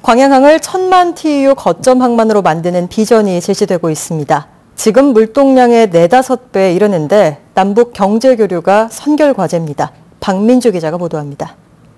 광양항을 1000만 TEU 거점 항만으로 만드는 비전이 제시되고 있습니다. 지금 물동량의 4~5배에 이르는데 남북 경제 교류가 선결 과제입니다. 박민주 기자가 보도합니다.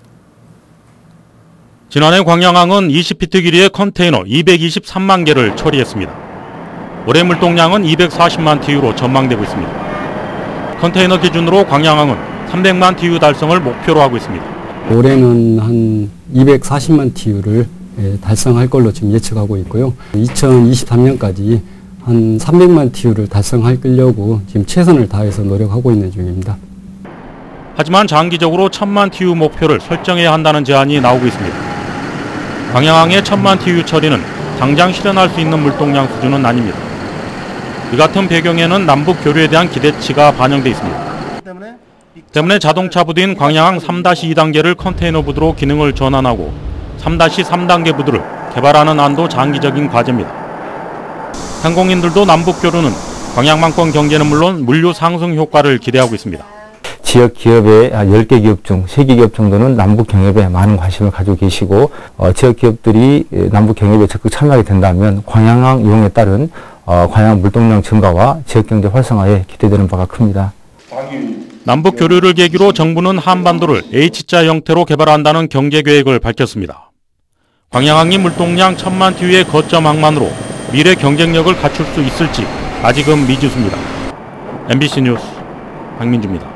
지난해 광양항은 20피트 길이의 컨테이너 223만 개를 처리했습니다. 올해 물동량은 240만 TU로 전망되고 있습니다. 컨테이너 기준으로 광양항은 300만 TU 달성을 목표로 하고 있습니다. 올해는 한 240만 TU를 달성할 걸로 지금 예측하고 있고요. 2023년까지 한 300만 TU를 달성하려고 지금 최선을 다해서 노력하고 있는 중입니다. 하지만 장기적으로 1000만 TU 목표를 설정해야 한다는 제안이 나오고 있습니다. 광양항의 1000만 TU 처리는 당장 실현할 수 있는 물동량 수준은 아닙니다. 이 같은 배경에는 남북 교류에 대한 기대치가 반영돼 있습니다. 때문에 자동차 부두인 광양항 3-2단계를 컨테이너 부두로 기능을 전환하고 3-3단계 부두를 개발하는 안도 장기적인 과제입니다. 항공인들도 남북 교류는 광양만권 경제는 물론 물류 상승 효과를 기대하고 있습니다. 지역 기업의 10개 기업 중 3개 기업 정도는 남북 경협에 많은 관심을 가지고 계시고 지역 기업들이 남북 경협에 적극 참여하게 된다면 광양항 이용에 따른 광양 물동량 증가와 지역 경제 활성화에 기대되는 바가 큽니다. 남북 교류를 계기로 정부는 한반도를 H자 형태로 개발한다는 경제 계획을 밝혔습니다. 광양항이 물동량 1000만 TU의 거점 항만으로 미래 경쟁력을 갖출 수 있을지 아직은 미지수입니다. MBC 뉴스 박민주입니다.